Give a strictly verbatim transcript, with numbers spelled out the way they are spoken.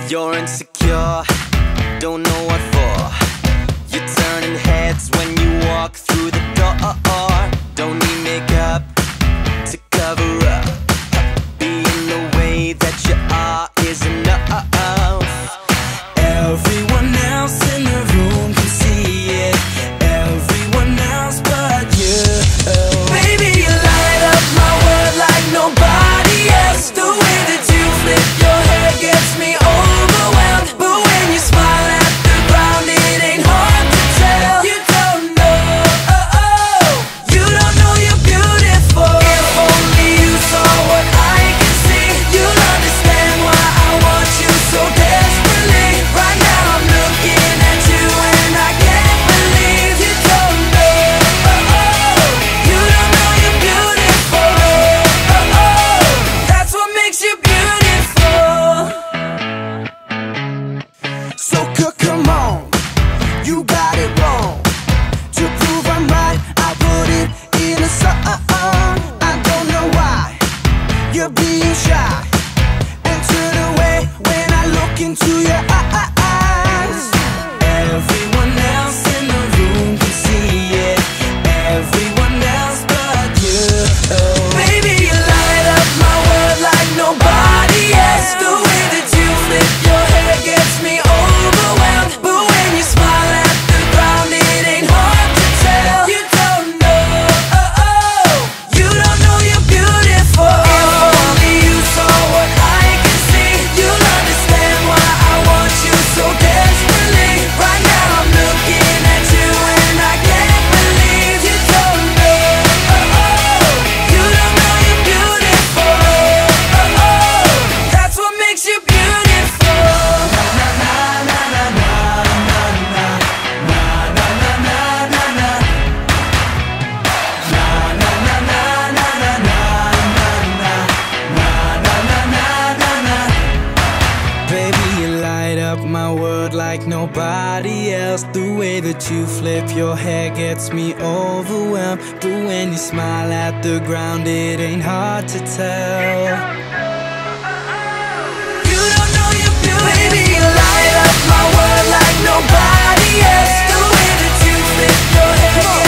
You're insecure, don't know what for. You're turning heads when you walk through the door. Don't need makeup to cover up. Being the way that you are is enough. Everyone else in the room can see it, everyone else but you. Baby, you light up my world like nobody else. The way that you flip your hair gets me overwhelmed. But when you smile at the ground, it ain't hard to tell. You don't know, oh, oh. You don't know you're beautiful. If only you saw what I can see, you'll understand why I want you so desperately. Right now I'm looking at you and I can't believe you don't know, oh, oh. You don't know you're beautiful, oh, oh. That's what makes you beautiful. So good, come on, you got it wrong. To prove I'm right, I put it in a song. I don't know why you're being shy and turn away when I look into your eyes. Everyone else in the room can see it, everyone else but you. Baby, you light up my world like nobody else. The way that you flip your hair gets me overwhelmed. But when you smile at the ground, it ain't hard to tell. You don't know, oh, oh. You don't know you're beautiful. If only you saw what I can see, you'll understand why I want you so desperately. Right now I'm looking at you and I can't believe you don't know, oh, oh. You don't know you're beautiful, oh, oh. That's what makes you beautiful. Baby, you light up my world like nobody else. The way that you flip your hair gets me overwhelmed. But when you smile at the ground, it ain't hard to tell. You don't know you're beautiful. Baby, you light up my world like nobody else. The way that you flip your hair